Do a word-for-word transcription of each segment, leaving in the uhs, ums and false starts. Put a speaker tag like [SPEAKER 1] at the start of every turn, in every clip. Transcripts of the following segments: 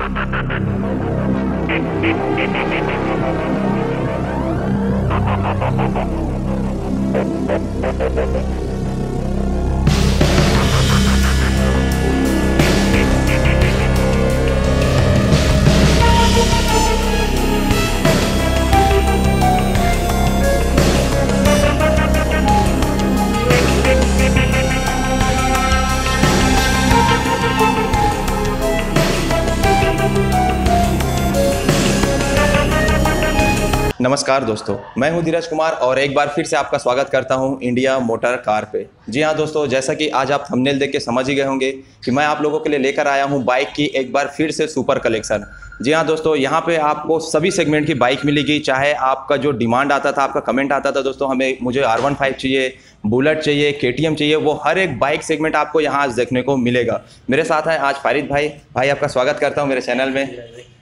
[SPEAKER 1] नमस्कार दोस्तों, मैं हूं धीरज कुमार और एक बार फिर से आपका स्वागत करता हूं इंडिया मोटर कार पे। जी हां दोस्तों, जैसा कि आज आप थंबनेल देख के समझ ही गए होंगे कि मैं आप लोगों के लिए लेकर आया हूं बाइक की एक बार फिर से सुपर कलेक्शन। जी हां दोस्तों, यहां पे आपको सभी सेगमेंट की बाइक मिलेगी। चाहे आपका जो डिमांड आता था, आपका कमेंट आता था दोस्तों, हमें मुझे आर वन फाइव चाहिए, बुलेट चाहिए, के टी एम चाहिए, वो हर एक बाइक सेगमेंट आपको यहाँ आज देखने को मिलेगा। मेरे साथ हैं आज फारिद भाई। भाई आपका स्वागत करता हूँ मेरे चैनल में।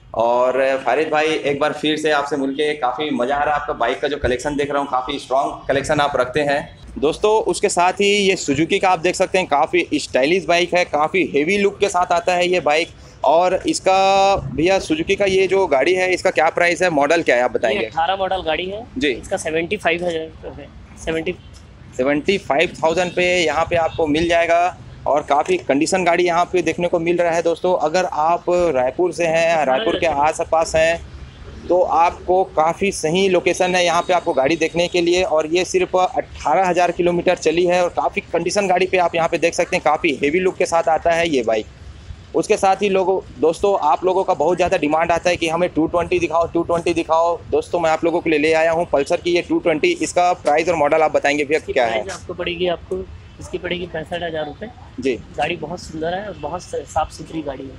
[SPEAKER 1] और फारिद भाई, एक बार फिर से आपसे मिलके काफ़ी मज़ा आ रहा है। आपका बाइक का जो कलेक्शन देख रहा हूँ, काफ़ी स्ट्रॉन्ग कलेक्शन आप रखते हैं दोस्तों। उसके साथ ही ये सुजुकी का आप देख सकते हैं, काफ़ी स्टाइलिश बाइक है, काफ़ी हेवी लुक के साथ आता है ये बाइक। और इसका भैया सुजुकी का ये जो गाड़ी है, इसका क्या प्राइस है, मॉडल क्या है, आप बताएंगे?
[SPEAKER 2] अठारह मॉडल गाड़ी है जी। इसका सेवेंटी फाइव हज़ार सेवेंटी
[SPEAKER 1] सेवेंटी फाइव थाउजेंड पे यहाँ पे आपको मिल जाएगा। और काफ़ी कंडीशन गाड़ी यहाँ पे देखने को मिल रहा है दोस्तों। अगर आप रायपुर से हैं, रायपुर के आस पास हैं, तो आपको काफ़ी सही लोकेशन है यहाँ पे आपको गाड़ी देखने के लिए। और ये सिर्फ अट्ठारह हज़ार किलोमीटर चली है और काफ़ी कंडीशन गाड़ी पे आप यहाँ पे देख सकते हैं, काफ़ी हेवी लुक के साथ आता है ये बाइक। उसके साथ ही लोगों दोस्तों आप लोगों का बहुत ज़्यादा डिमांड आता है कि हमें टू ट्वेंटी दिखाओ, टू ट्वेंटी दिखाओ। दोस्तों मैं आप लोगों के लिए ले आया हूँ पल्सर की ये टू ट्वेंटी। इसका प्राइस और मॉडल आप बताएंगे भैया क्या है?
[SPEAKER 2] आपको पड़ेगी आपको इसकी पड़ेगी पैंसठ हज़ार रुपये जी। गाड़ी बहुत सुंदर है और बहुत साफ़ सुथरी गाड़ी है।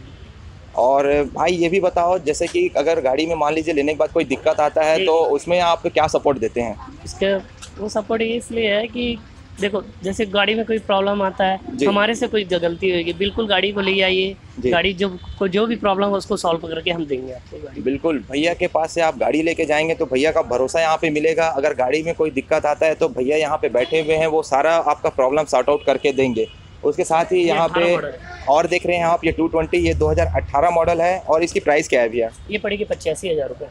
[SPEAKER 1] और भाई ये भी बताओ, जैसे कि अगर गाड़ी में मान लीजिए लेने के बाद कोई दिक्कत आता है तो उसमें आप क्या सपोर्ट देते हैं?
[SPEAKER 2] इसके वो सपोर्ट इसलिए है कि देखो, जैसे गाड़ी में कोई प्रॉब्लम आता है, हमारे से कोई गलती होगी, बिल्कुल गाड़ी को ले आइए, गाड़ी जो को जो भी प्रॉब्लम है उसको सॉल्व करके हम देंगे आपको गाड़ी।
[SPEAKER 1] बिल्कुल, भैया के पास से आप गाड़ी लेके जाएंगे तो भैया का भरोसा यहाँ पे मिलेगा। अगर गाड़ी में कोई दिक्कत आता है तो भैया यहाँ पे बैठे हुए हैं, वो सारा आपका प्रॉब्लम सॉर्ट आउट करके देंगे। उसके साथ ही यहाँ पे और देख रहे हैं आप ये टू ट्वेंटी, ये दो हज़ार अठारह मॉडल है। और इसकी प्राइस क्या है भैया?
[SPEAKER 2] ये पड़ेगी पचासी हज़ार रुपये।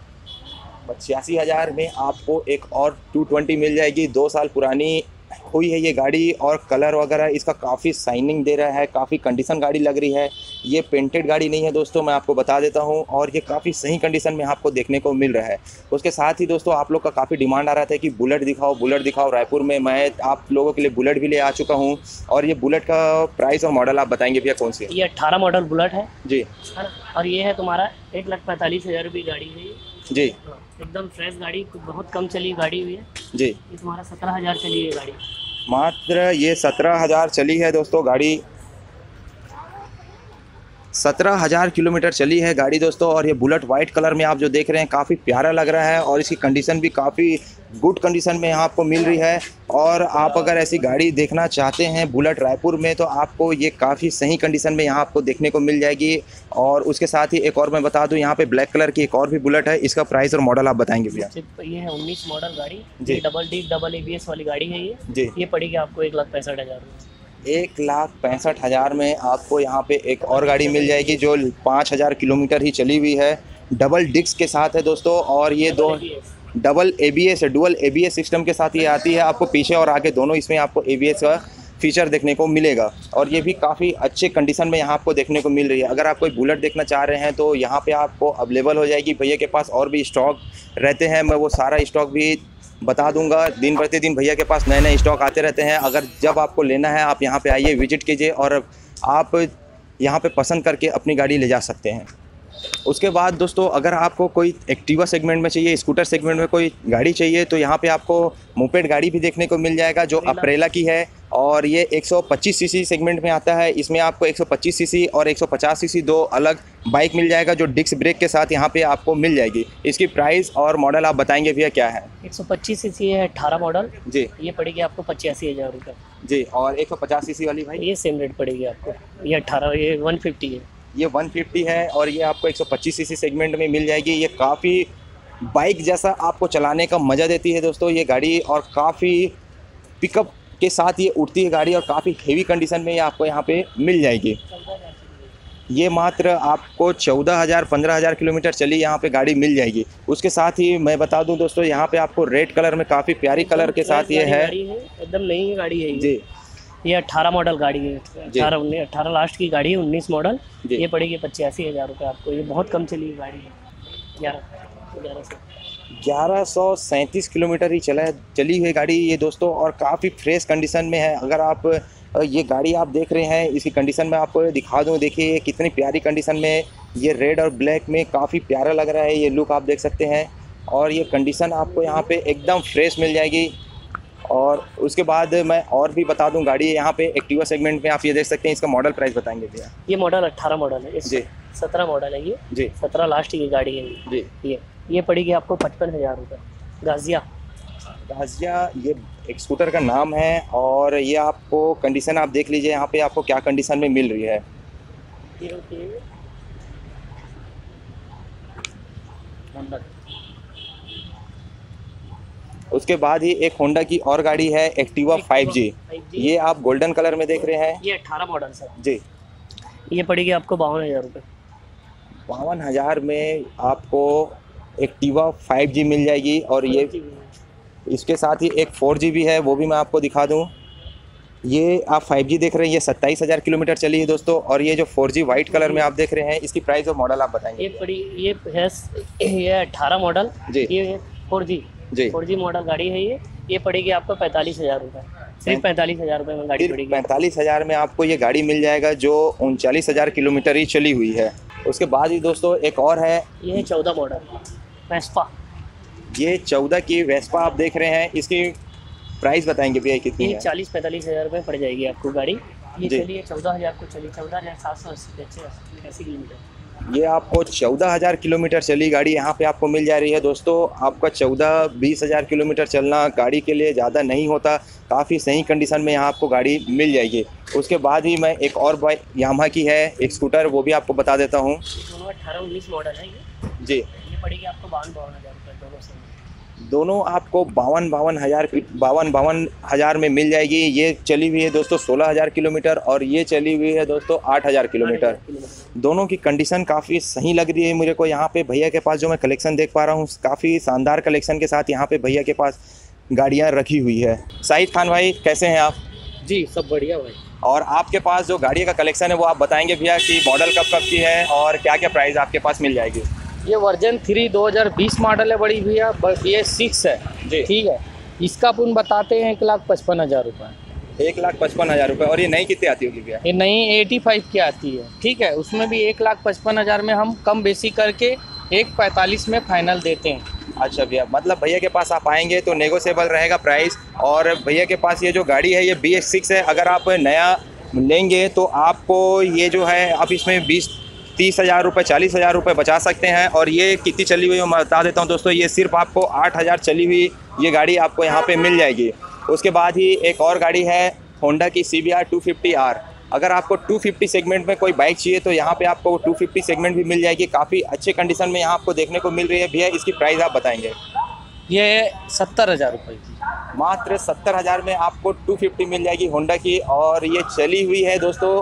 [SPEAKER 1] पचासी हज़ार में आपको एक और टू ट्वेंटी मिल जाएगी। दो साल पुरानी हुई है ये गाड़ी और कलर वगैरह इसका काफ़ी शाइनिंग दे रहा है, काफ़ी कंडीशन गाड़ी लग रही है। ये पेंटेड गाड़ी नहीं है दोस्तों, मैं आपको बता देता हूँ। और ये काफ़ी सही कंडीशन में आपको देखने को मिल रहा है। उसके साथ ही दोस्तों आप लोग का काफ़ी डिमांड आ रहा था कि बुलेट दिखाओ, बुलेट दिखाओ। रायपुर में मैं आप लोगों के लिए बुलेट भी ले आ चुका हूँ। और ये बुलेट का प्राइस और मॉडल आप बताएंगे भैया कौन सी है?
[SPEAKER 2] ये अट्ठारह मॉडल बुलेट है जी,
[SPEAKER 1] है ना।
[SPEAKER 2] और ये है तुम्हारा एक लाख पैंतालीस हज़ार रुपये गाड़ी है
[SPEAKER 1] जी।
[SPEAKER 2] एकदम फ्रेश गाड़ी, बहुत कम चली गाड़ी हुई है जी। ये तुम्हारा सत्रह हज़ार चली है गाड़ी,
[SPEAKER 1] मात्र ये सत्रह हज़ार चली है दोस्तों गाड़ी। सत्रह हज़ार किलोमीटर चली है गाड़ी दोस्तों। और ये बुलेट वाइट कलर में आप जो देख रहे हैं, काफ़ी प्यारा लग रहा है। और इसकी कंडीशन भी काफ़ी गुड कंडीशन में यहाँ आपको मिल रही है। और आप अगर ऐसी गाड़ी देखना चाहते हैं बुलेट रायपुर में, तो आपको ये काफ़ी सही कंडीशन में यहाँ आपको देखने को मिल जाएगी। और उसके साथ ही एक और मैं बता दूँ, यहाँ पे ब्लैक कलर की एक और भी बुलेट है। इसका प्राइस और मॉडल आप बताएंगे भैया?
[SPEAKER 2] ये है उन्नीस मॉडल गाड़ी जी, double D double A B S वाली गाड़ी है ये जी। ये पड़ेगी आपको एक लाख पैंसठ हज़ार रुपये।
[SPEAKER 1] एक लाख पैंसठ हज़ार में आपको यहाँ पे एक और गाड़ी मिल जाएगी जो पाँच हज़ार किलोमीटर ही चली हुई है, डबल डिस्क के साथ है दोस्तों। और ये दो double A B S dual A B S system के साथ ये आती है। आपको पीछे और आगे दोनों इसमें आपको ए बी एस का फीचर देखने को मिलेगा। और ये भी काफ़ी अच्छे कंडीशन में यहाँ आपको देखने को मिल रही है। अगर आप कोई बुलेट देखना चाह रहे हैं तो यहाँ पे आपको अवेलेबल हो जाएगी। भैया के पास और भी स्टॉक रहते हैं, मैं वो सारा स्टॉक भी बता दूंगा। दिन प्रतिदिन भैया के पास नए नए स्टॉक आते रहते हैं। अगर जब आपको लेना है आप यहाँ पे आइए, विजिट कीजिए और आप यहाँ पे पसंद करके अपनी गाड़ी ले जा सकते हैं। उसके बाद दोस्तों अगर आपको कोई एक्टिवा सेगमेंट में चाहिए, स्कूटर सेगमेंट में कोई गाड़ी चाहिए, तो यहाँ पे आपको मोपेड गाड़ी भी देखने को मिल जाएगा जो अप्रेला की है। और ये एक सौ पच्चीस सीसी सेगमेंट में आता है। इसमें आपको एक सौ पच्चीस सीसी और एक सौ पचास सीसी दो अलग बाइक मिल जाएगा जो डिस्क ब्रेक के साथ यहाँ पे आपको मिल जाएगी। इसकी प्राइस और मॉडल आप बताएंगे भैया क्या है?
[SPEAKER 2] एक सौ पच्चीस सीसी है अठारह मॉडल
[SPEAKER 1] जी,
[SPEAKER 2] ये पड़ेगी आपको पचासी हज़ार रुपये
[SPEAKER 1] जी। और एक सौ पचास सीसी वाली भाई?
[SPEAKER 2] ये सेम रेट पड़ेगी आपको, ये अठारह ये वन फिफ्टी है।
[SPEAKER 1] ये वन फिफ्टी है और ये आपको एक सौ पच्चीस सीसी सेगमेंट में मिल जाएगी। ये काफ़ी बाइक जैसा आपको चलाने का मज़ा देती है दोस्तों ये गाड़ी। और काफ़ी पिकअप के साथ ये उठती है गाड़ी और काफ़ी हेवी कंडीशन में ये आपको यहाँ पे मिल जाएगी। ये मात्र आपको चौदह हज़ार पंद्रह हज़ार किलोमीटर चली यहाँ पे गाड़ी मिल जाएगी। उसके साथ ही मैं बता दूं दोस्तों, यहाँ पे आपको रेड कलर में काफ़ी प्यारी कलर के साथ ये है,
[SPEAKER 2] एकदम नई गाड़ी है
[SPEAKER 1] जी।
[SPEAKER 2] ये अट्ठारह मॉडल गाड़ी है, अठारह उन्नीस अट्ठारह लास्ट की गाड़ी है, उन्नीस मॉडल। ये पड़ेगी पचासी हज़ार रुपये आपको। ये बहुत कम चली हुई गाड़ी है, ग्यारह ग्यारह सौ
[SPEAKER 1] ग्यारह सौ सैंतीस किलोमीटर ही चला चली हुई गाड़ी ये दोस्तों, और काफ़ी फ्रेश कंडीशन में है। अगर आप ये गाड़ी आप देख रहे हैं, इसकी कंडीशन में आपको दिखा दूं, देखिए ये कितनी प्यारी कंडीशन में, ये रेड और ब्लैक में काफ़ी प्यारा लग रहा है, ये लुक आप देख सकते हैं। और ये कंडीशन आपको यहाँ पे एकदम फ्रेश मिल जाएगी। और उसके बाद मैं और भी बता दूं, गाड़ी यहाँ पे एक्टिवा सेगमेंट में आप ये देख सकते हैं। इसका मॉडल प्राइस बताएंगे भैया?
[SPEAKER 2] ये मॉडल अट्ठारह मॉडल है जी, सत्रह मॉडल है ये जी, सत्रह लास्ट की गाड़ी है जी। ये ये पड़ेगी आपको पचपन हज़ार रुपये। गाजिया
[SPEAKER 1] गाजिया ये एक स्कूटर का नाम है, और ये आपको कंडीशन आप देख लीजिए यहाँ पे आपको क्या कंडीशन में मिल रही है। उसके बाद ही एक होंडा की और गाड़ी है एक्टिवा फाइव जी। ये आप गोल्डन कलर में देख रहे हैं,
[SPEAKER 2] ये अठारह मॉडल सर
[SPEAKER 1] जी।
[SPEAKER 2] ये पड़ेगी आपको बावन हज़ार रुपये।
[SPEAKER 1] बावन हज़ार में आपको एक्टिवा फाइव जी मिल जाएगी। और ये इसके साथ ही एक फोर जी भी है, वो भी मैं आपको दिखा दूं। ये आप फाइव जी देख रहे हैं, ये सत्ताईस हज़ार किलोमीटर चली है दोस्तों। और ये जो फोर जी वाइट कलर में आप देख रहे हैं, इसकी प्राइस और मॉडल आप बताएंगे?
[SPEAKER 2] ये पड़ी ये है ये अठारह मॉडल
[SPEAKER 1] जी,
[SPEAKER 2] ये फोर जी
[SPEAKER 1] जी
[SPEAKER 2] फोर जी मॉडल गाड़ी है। ये ये पड़ेगी आपको पैंतालीस हज़ार रुपये, सिर्फ पैंतालीस हज़ार रुपये में गाड़ी पड़ेगी।
[SPEAKER 1] पैंतालीस हज़ार में आपको ये गाड़ी मिल जाएगा, जो उनचालीस हज़ार किलोमीटर ही चली हुई है। उसके बाद ही दोस्तों एक और है,
[SPEAKER 2] ये है चौदह मॉडल वेस्पा।
[SPEAKER 1] ये चौदह की वेस्पा आप देख रहे हैं, इसकी प्राइस बताएंगे भैया कितनी है?
[SPEAKER 2] चालीस पैंतालीस हज़ार रुपये पड़ जाएगी आपको गाड़ी। ये चलिए चौदह हज़ार को चली, चौदह हज़ार सात सौ अस्सी किलोमीटर।
[SPEAKER 1] ये आपको चौदह हज़ार किलोमीटर चली गाड़ी यहाँ पे आपको मिल जा रही है दोस्तों। आपका चौदह बीस हज़ार किलोमीटर चलना गाड़ी के लिए ज़्यादा नहीं होता, काफ़ी सही कंडीशन में यहाँ आपको गाड़ी मिल जाएगी। उसके बाद ही मैं एक और बाइक यामाहा की है एक स्कूटर, वो भी आपको बता देता हूँ।
[SPEAKER 2] दोनों अठारह उन्नीस मॉडल है ये
[SPEAKER 1] जी।
[SPEAKER 2] ये पड़ेगी आपको बावन बावन हज़ार रुपये दोनों से।
[SPEAKER 1] दोनों आपको बावन बावन हज़ार बावन बावन हज़ार में मिल जाएगी। ये चली हुई है दोस्तों सोलह हज़ार किलोमीटर, और ये चली हुई है दोस्तों आठ हज़ार किलोमीटर। दोनों की कंडीशन काफ़ी सही लग रही है मुझे को। यहाँ पे भैया के पास जो मैं कलेक्शन देख पा रहा हूँ, काफ़ी शानदार कलेक्शन के साथ यहाँ पे भैया के पास गाड़ियाँ रखी हुई है। साहिद खान भाई कैसे हैं आप?
[SPEAKER 2] जी सब बढ़िया भाई।
[SPEAKER 1] और आपके पास जो गाड़ी का कलेक्शन है वो आप बताएंगे भैया कि मॉडल कब कब की है और क्या क्या प्राइस आपके पास मिल जाएगी?
[SPEAKER 3] ये वर्जन थ्री दो हज़ार बीस मॉडल है बड़ी भैया, ये सिक्स है जी, ठीक है। इसका अपन बताते हैं एक लाख पचपन हज़ार रुपये।
[SPEAKER 1] एक लाख पचपन हज़ार रुपये। और ये नई कितनी आती होगी भैया?
[SPEAKER 3] ये नई एटी फाइव की आती है, ठीक है। उसमें भी एक लाख पचपन हज़ार में हम कम बेसी करके एक पैंतालीस में फाइनल देते हैं।
[SPEAKER 1] अच्छा भैया, मतलब भैया के पास आप आएंगे तो नेगोशिएबल रहेगा प्राइस। और भैया के पास ये जो गाड़ी है ये बी एक्स सिक्स है, अगर आप नया लेंगे तो आपको ये जो है आप इसमें बीस तीस हज़ार रुपये चालीस हज़ार रुपये बचा सकते हैं। और ये कितनी चली हुई है मैं बता देता हूँ दोस्तों, ये सिर्फ आपको आठ हज़ार चली हुई ये गाड़ी आपको यहाँ पे मिल जाएगी। उसके बाद ही एक और गाड़ी है होंडा की C B R two fifty R. अगर आपको टू फिफ्टी सेगमेंट में कोई बाइक चाहिए तो यहाँ पे आपको टू फिफ्टी सेगमेंट भी मिल जाएगी, काफ़ी अच्छे कंडीशन में यहाँ आपको देखने को मिल रही है। भैया इसकी प्राइस आप बताएंगे?
[SPEAKER 3] ये सत्तर हज़ार रुपये की,
[SPEAKER 1] मात्र सत्तर हज़ार में आपको टू फिफ्टी मिल जाएगी होंडा की। और ये चली हुई है दोस्तों,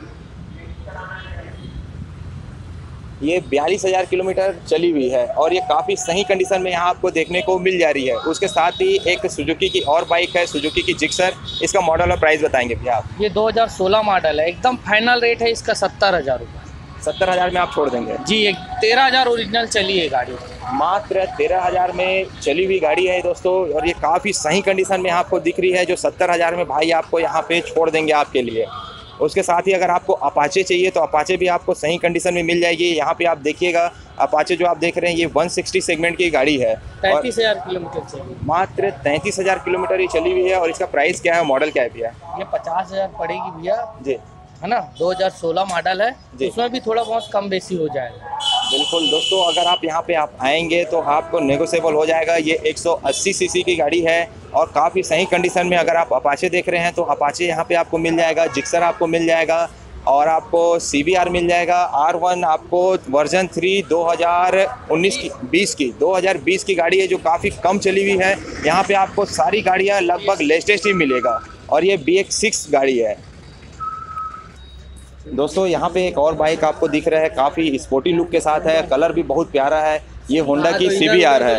[SPEAKER 1] ये बयालीस हज़ार किलोमीटर चली हुई है, और ये काफ़ी सही कंडीशन में यहाँ आपको देखने को मिल जा रही है। उसके साथ ही एक सुजुकी की और बाइक है सुजुकी की जिक्सर, इसका मॉडल और प्राइस बताएंगे भैया आप?
[SPEAKER 3] ये दो हज़ार सोलह मॉडल है, एकदम फाइनल रेट है इसका सत्तर हज़ार रुपये।
[SPEAKER 1] सत्तर हज़ार में आप छोड़ देंगे
[SPEAKER 3] जी? एक तेरह हज़ार ओरिजिनल चली है गाड़ी,
[SPEAKER 1] मात्र तेरह हज़ार में चली हुई गाड़ी है दोस्तों। और ये काफ़ी सही कंडीशन में यहाँ आपको दिख रही है, जो सत्तर हज़ार में भाई आपको यहाँ पे छोड़ देंगे आपके लिए। उसके साथ ही अगर आपको अपाचे चाहिए तो अपाचे भी आपको सही कंडीशन में मिल जाएगी। यहाँ पे आप देखिएगा अपाचे जो आप देख रहे हैं ये एक सौ साठ सेगमेंट की गाड़ी है,
[SPEAKER 3] तैंतीस हज़ार किलोमीटर चली,
[SPEAKER 1] मात्र तैंतीस हज़ार किलोमीटर ही चली हुई है। और इसका प्राइस क्या है, मॉडल क्या है भैया?
[SPEAKER 3] ये पचास हज़ार पड़ेगी भैया
[SPEAKER 1] जी,
[SPEAKER 3] है ना। दो हज़ार सोलह मॉडल है,
[SPEAKER 1] जी।
[SPEAKER 3] उसमें भी थोड़ा बहुत कम बेसी हो जाएगा।
[SPEAKER 1] बिल्कुल दोस्तों, अगर आप यहाँ पे आप आएंगे तो आपको नेगोशिएबल हो जाएगा। ये एक सौ अस्सी सीसी की गाड़ी है और काफ़ी सही कंडीशन में। अगर आप अपाचे देख रहे हैं तो अपाचे यहाँ पे आपको मिल जाएगा, जिक्सर आपको मिल जाएगा, और आपको सी बी आर मिल जाएगा। आर वन आपको वर्जन थ्री दो हज़ार उन्नीस की बीस की दो हज़ार बीस की गाड़ी है, जो काफ़ी कम चली हुई है। यहाँ पे आपको सारी गाड़ियाँ लगभग लेटेस्ट ही मिलेगा, और ये बी एक्स सिक्स गाड़ी है। दोस्तों यहाँ पे एक और बाइक आपको दिख रहा है, काफ़ी स्पोर्टी लुक के साथ है, कलर भी बहुत प्यारा है। ये होंडा की सी बी आर है,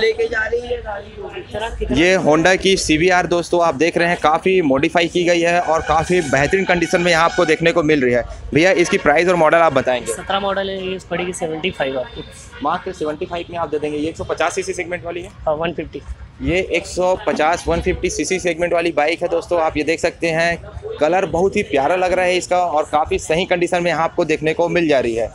[SPEAKER 1] ये होंडा की सी बी आर दोस्तों आप देख रहे हैं, काफ़ी मॉडिफाई की गई है और काफ़ी बेहतरीन कंडीशन में यहाँ आपको देखने को मिल रही है। भैया इसकी प्राइस और मॉडल आप बताएंगे?
[SPEAKER 2] सत्रह मॉडल है, ये पड़ेगी सेवेंटी फाइव आपको।
[SPEAKER 1] मात्र सेवेंटी फाइव में आप दे देंगे। ये एक सौ पचास सीसी सेगमेंट वाली है?
[SPEAKER 2] हाँ, वन फिफ्टी।
[SPEAKER 1] ये एक सौ पचास वन फिफ्टी सीसी सेगमेंट वाली बाइक है दोस्तों, आप ये देख सकते हैं। कलर बहुत ही प्यारा लग रहा है इसका और काफ़ी सही कंडीशन में यहाँ आपको देखने को मिल जा रही है।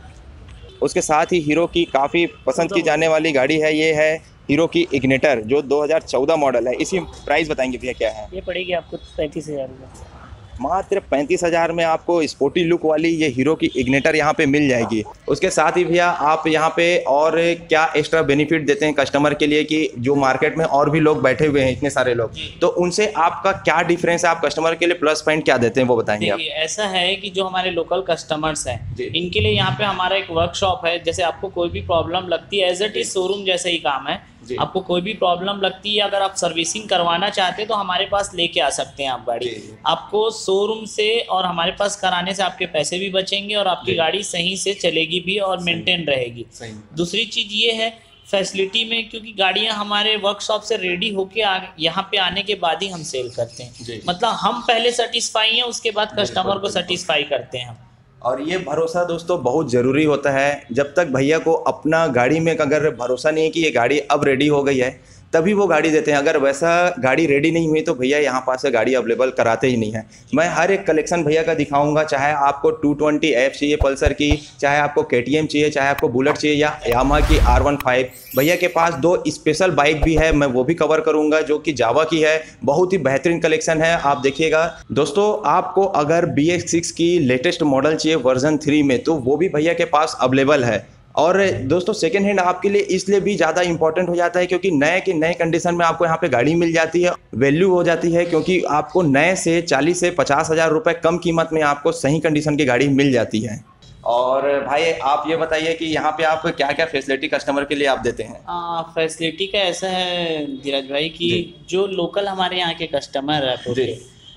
[SPEAKER 1] उसके साथ ही हीरो की काफ़ी पसंद की जाने वाली गाड़ी है, ये है हीरो की इग्निटर जो दो हज़ार चौदह मॉडल है। इसकी प्राइस बताएंगे भैया क्या है?
[SPEAKER 2] ये पड़ेगी आपको पैंतीस हज़ार रुपये।
[SPEAKER 1] मात्र पैंतीस हज़ार में आपको स्पोर्टी लुक वाली ये हीरो की इग्निटर यहाँ पे मिल जाएगी। उसके साथ ही भैया आप यहाँ पे और क्या एक्स्ट्रा बेनिफिट देते हैं कस्टमर के लिए कि जो मार्केट में और भी लोग बैठे हुए हैं इतने सारे लोग, तो उनसे आपका क्या डिफरेंस है, आप कस्टमर के लिए प्लस पॉइंट क्या देते हैं वो बताएंगे आप?
[SPEAKER 4] ऐसा है कि जो हमारे लोकल कस्टमर्स हैं इनके लिए यहाँ पे हमारा एक वर्कशॉप है। जैसे आपको कोई भी प्रॉब्लम लगती है, एज इट इज शोरूम जैसा ही काम है। आपको कोई भी प्रॉब्लम लगती है, अगर आप सर्विसिंग करवाना चाहते हैं तो हमारे पास लेके आ सकते हैं आप गाड़ी। आपको शोरूम से और हमारे पास कराने से आपके पैसे भी बचेंगे और आपकी गाड़ी सही से चलेगी भी और मेंटेन रहेगी। दूसरी चीज़ ये है फैसिलिटी में, क्योंकि गाड़ियां हमारे वर्कशॉप से रेडी होके यहाँ पे आने के बाद ही हम सेल करते हैं। मतलब हम पहले सेटिस्फाई हैं, उसके बाद कस्टमर को सेटिस्फाई करते हैं हम।
[SPEAKER 1] और ये भरोसा दोस्तों बहुत ज़रूरी होता है। जब तक भैया को अपना गाड़ी में अगर भरोसा नहीं है कि ये गाड़ी अब रेडी हो गई है तभी वो गाड़ी देते हैं। अगर वैसा गाड़ी रेडी नहीं हुई तो भैया यहाँ पास से गाड़ी अवेलेबल कराते ही नहीं है। मैं हर एक कलेक्शन भैया का दिखाऊंगा, चाहे आपको टू ट्वेंटी एफ चाहिए पल्सर की, चाहे आपको के टी एम चाहिए, चाहे आपको बुलेट चाहिए या यामाहा की आर वन फाइव। भैया के पास दो स्पेशल बाइक भी है, मैं वो भी कवर करूंगा जो कि जावा की है। बहुत ही बेहतरीन कलेक्शन है, आप देखिएगा। दोस्तों आपको अगर बी एक्स सिक्स की लेटेस्ट मॉडल चाहिए वर्जन थ्री में तो वो भी भैया के पास अवेलेबल है। और दोस्तों सेकेंड हैंड आपके लिए इसलिए भी ज़्यादा इंपॉर्टेंट हो जाता है क्योंकि नए के नए कंडीशन में आपको यहाँ पे गाड़ी मिल जाती है, वैल्यू हो जाती है, क्योंकि आपको नए से चालीस से पचास हज़ार रुपये कम कीमत में आपको सही कंडीशन की गाड़ी मिल जाती है। और भाई आप ये बताइए कि यहाँ पे आप क्या क्या फैसिलिटी कस्टमर के लिए आप देते हैं?
[SPEAKER 4] आ, फैसिलिटी का ऐसा है धीरज भाई कि जो लोकल हमारे यहाँ के कस्टमर है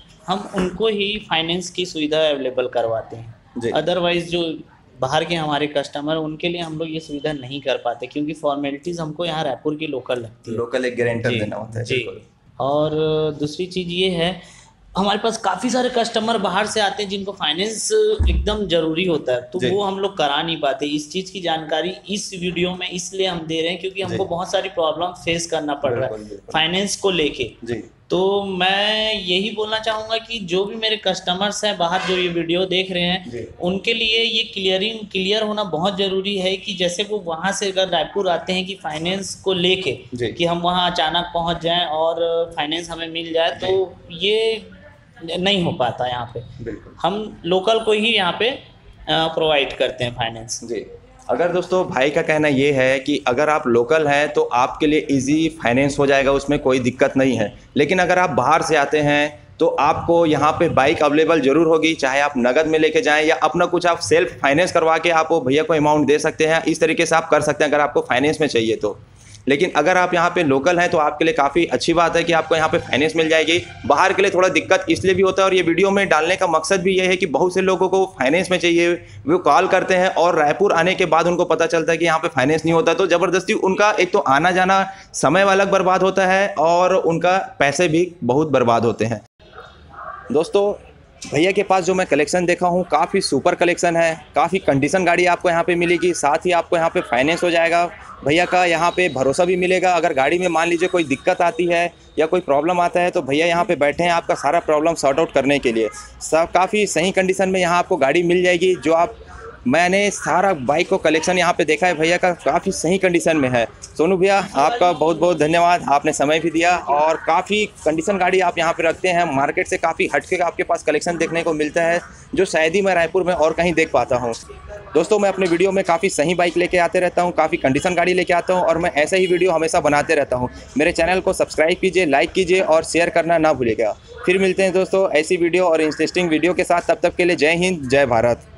[SPEAKER 4] हम उनको ही फाइनेंस की सुविधा अवेलेबल करवाते हैं। अदरवाइज जो बाहर के हमारे कस्टमर उनके लिए हम लोग ये सुविधा नहीं कर पाते क्योंकि फॉर्मेलिटीज़ हमको यहाँ रायपुर की लोकल लगती है।
[SPEAKER 1] लोकल एक गारंटर देना होता है
[SPEAKER 4] जी। और दूसरी चीज़ ये है हमारे पास काफ़ी सारे कस्टमर बाहर से आते हैं जिनको फाइनेंस एकदम ज़रूरी होता है, तो वो हम लोग करा नहीं पाते। इस चीज़ की जानकारी इस वीडियो में इसलिए हम दे रहे हैं क्योंकि हमको बहुत सारी प्रॉब्लम फेस करना पड़ रहा है फाइनेंस को लेके। तो मैं यही बोलना चाहूँगा कि जो भी मेरे कस्टमर्स हैं बाहर जो ये वीडियो देख रहे हैं उनके लिए ये क्लियरिंग क्लियर होना बहुत ज़रूरी है कि जैसे वो वहाँ से अगर रायपुर आते हैं कि फाइनेंस को लेके कि हम वहाँ अचानक पहुँच जाएं और फाइनेंस हमें मिल जाए, तो ये नहीं हो पाता यहाँ पे। हम लोकल को ही यहाँ पे प्रोवाइड करते हैं फाइनेंस।
[SPEAKER 1] जी। अगर दोस्तों भाई का कहना ये है कि अगर आप लोकल हैं तो आपके लिए इजी फाइनेंस हो जाएगा, उसमें कोई दिक्कत नहीं है। लेकिन अगर आप बाहर से आते हैं तो आपको यहाँ पे बाइक अवेलेबल जरूर होगी, चाहे आप नगद में लेके जाएं या अपना कुछ आप सेल्फ फाइनेंस करवा के आप वो भैया को अमाउंट दे सकते हैं। इस तरीके से आप कर सकते हैं अगर आपको फाइनेंस में चाहिए तो। लेकिन अगर आप यहाँ पे लोकल हैं तो आपके लिए काफ़ी अच्छी बात है कि आपको यहाँ पे फाइनेंस मिल जाएगी। बाहर के लिए थोड़ा दिक्कत इसलिए भी होता है और ये वीडियो में डालने का मकसद भी ये है कि बहुत से लोगों को फाइनेंस में चाहिए, वो कॉल करते हैं और रायपुर आने के बाद उनको पता चलता है कि यहाँ पे फाइनेंस नहीं होता, तो ज़बरदस्ती उनका एक तो आना जाना समय अलग बर्बाद होता है और उनका पैसे भी बहुत बर्बाद होते हैं। दोस्तों भैया के पास जो मैं कलेक्शन देखा हूँ काफ़ी सुपर कलेक्शन है, काफ़ी कंडीशन गाड़ी आपको यहाँ पे मिलेगी, साथ ही आपको यहाँ पे फाइनेंस हो जाएगा। भैया का यहाँ पे भरोसा भी मिलेगा। अगर गाड़ी में मान लीजिए कोई दिक्कत आती है या कोई प्रॉब्लम आता है तो भैया यहाँ पे बैठे हैं आपका सारा प्रॉब्लम सॉर्ट आउट करने के लिए। सब काफ़ी सही कंडीशन में यहाँ आपको गाड़ी मिल जाएगी। जो आप मैंने सारा बाइक को कलेक्शन यहाँ पे देखा है भैया का, काफ़ी सही कंडीशन में है। सोनू भैया आपका बहुत बहुत धन्यवाद, आपने समय भी दिया और काफ़ी कंडीशन गाड़ी आप यहाँ पे रखते हैं। मार्केट से काफ़ी हटके आपके पास कलेक्शन देखने को मिलता है जो शायद ही मैं रायपुर में और कहीं देख पाता हूँ। दोस्तों मैं अपने वीडियो में काफ़ी सही बाइक लेके आते रहता हूँ, काफ़ी कंडीशन गाड़ी लेके आता हूँ और मैं ऐसे ही वीडियो हमेशा बनाते रहता हूँ। मेरे चैनल को सब्सक्राइब कीजिए, लाइक कीजिए और शेयर करना ना भूलिएगा। फिर मिलते हैं दोस्तों ऐसी वीडियो और इंटरेस्टिंग वीडियो के साथ, तब तक के लिए जय हिंद, जय भारत।